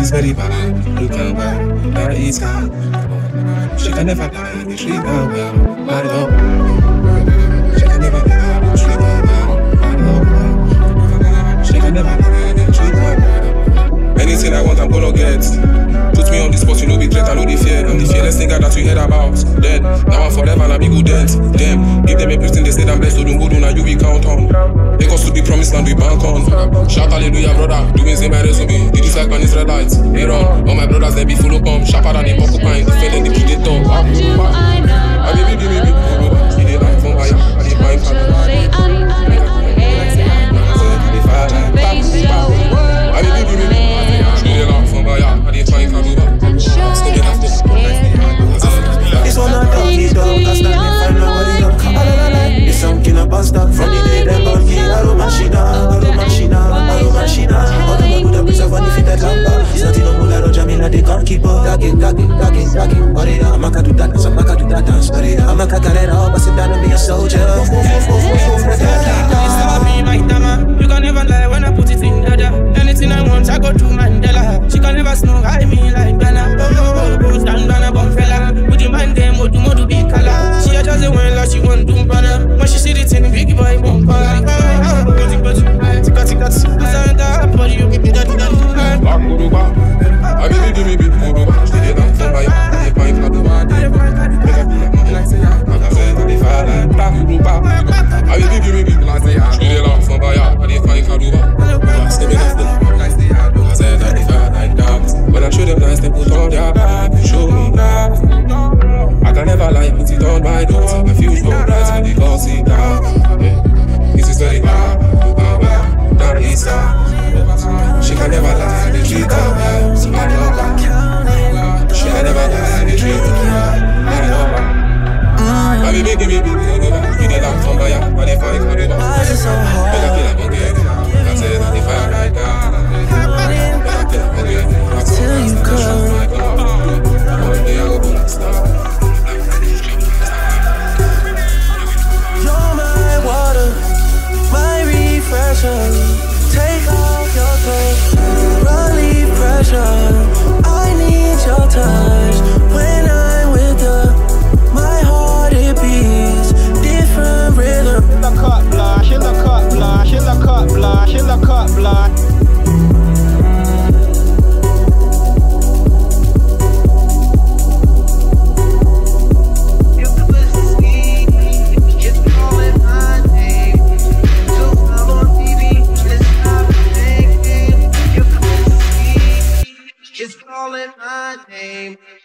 is very bad. Look how bad that is hard. She can never lie, they treat her well. I love her. She can never lie, they treat her well. I love her. She can never lie, they treat her well. Anything I want, I'm gonna get. Put me on the spot, you know, be threat, I know the fear. I'm the fearless nigga that you heard about. Dead, now I'm forever, and I be good dent. Damn, give them everything, they say I'm blessed, odumodu, now you be count on. Take us to the promised land, we bank on. Shout hallelujah, brother, doing same my resume. Did this like on his red lights, they run. All my brothers, they be full of bomb. Sharper than the porcupine, defending the predator. I baby, give me big brother. He did like from fire, I did my father. This one not doggy dog, I stand in front nobody up. It's something about stop from the day them got me. Aromashina. Odumodu the prince of one if it that lamba. Santino mula roja mina they can't keep up. Dagi. Orida, Amaka do that dance, Amaka do that dance. Orida, Amaka carrera up, I sit down and be a soldier. It's never been like that, man. You can never lie when I put it in dada. Anything I want, I go to Mandela. She can never smoke, I mean like Ghana. Stand Ghana, bomb fella. Would you mind them, odumodu be color? She just a one like she want to banana. When she see the thing, big boy, bomb fella. Tika, body, you give me that. I baby, give me big brother. She did like from fire, I did my father. I baby, give me big brother. She did like from fire, I did my father. When I show them nice, they put on their back. Show me that I can never lie, put it on my nose. I feel so bright when they go sit down. This is very bad, that is hard. She can never lie, they treat her well. So I love her. She can never lie, they treat her well. I love her. I baby, give me big brother. He did like from fire, I did fight for the dog. I feel like I'm dead. I said I did fire right now. Till you come. You're my water, my refresher. Take off your clothes, relieve pressure. I need your touch when I'm with her. My heart it beats different rhythm. She look up, blah. It's calling my name.